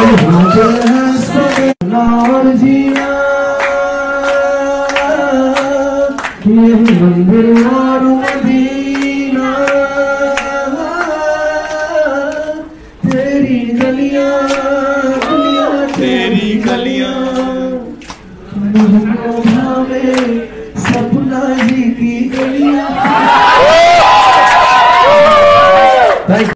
और जीना ये मंदिर और मदीना तेरी गलियां गलियां तेरी गलियां मुझको भावे सपना जी की गलियां